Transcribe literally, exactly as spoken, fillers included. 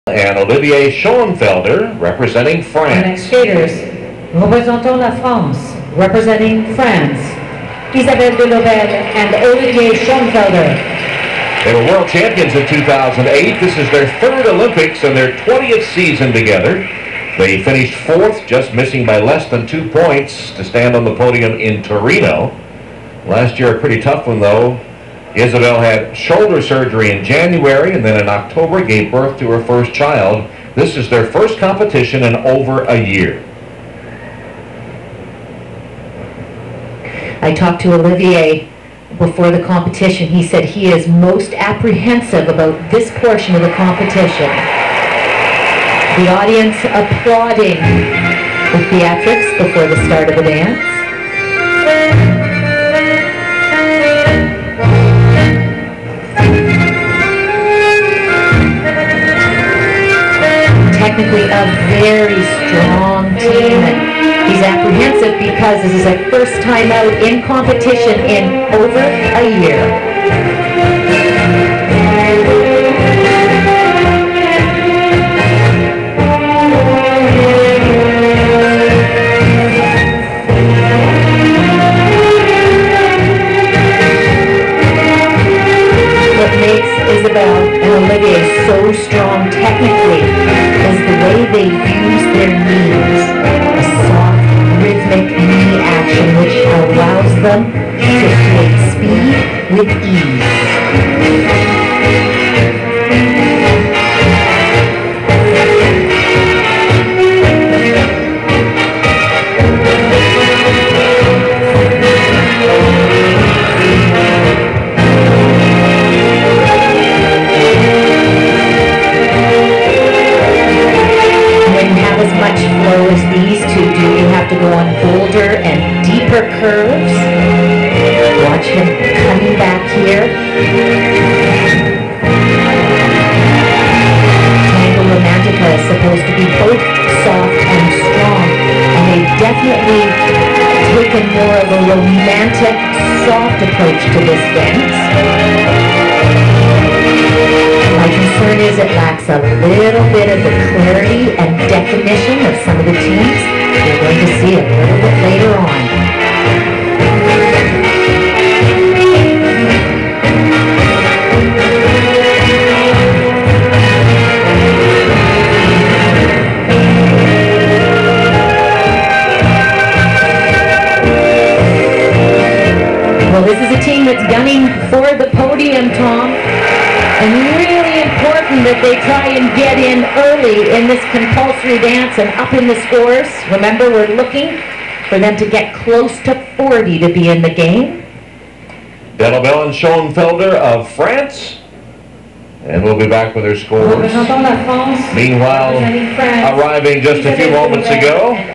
And Olivier Schoenfelder representing Our next France. skaters, représentant la France, representing France, Isabelle Delobel and Olivier Schoenfelder. They were world champions in two thousand eight. This is their third Olympics and their twentieth season together. They finished fourth, just missing by less than two points to stand on the podium in Torino. Last year, a pretty tough one, though. Isabelle had shoulder surgery in January and then in October gave birth to her first child. This is their first competition in over a year. I talked to Olivier before the competition. He said he is most apprehensive about this portion of the competition. The audience applauding with theatrics before the start of the dance. Technically a very strong team, and he's apprehensive because this is a first time out in competition in over a year. What makes Isabelle and Olivier so strong technically is the way they use their knees. A soft, rhythmic knee action which allows them to create speed with ease. As these two do, you have to go on bolder and deeper curves. Watch him coming back here. Tango Romantica is supposed to be both soft and strong, and they've definitely taken more of a romantic, soft approach to this dance. My concern is it lacks a little bit of the clarity and definition of some of the teams. You're going to see it a little bit later on. Well, this is a team that's gunning for the podium, Tom. And really important that they try and get in early in this compulsory dance and up in the scores. Remember, we're looking for them to get close to forty to be in the game. Delobel and Schoenfelder of France. And we'll be back with their scores. Meanwhile, arriving just a few moments ago,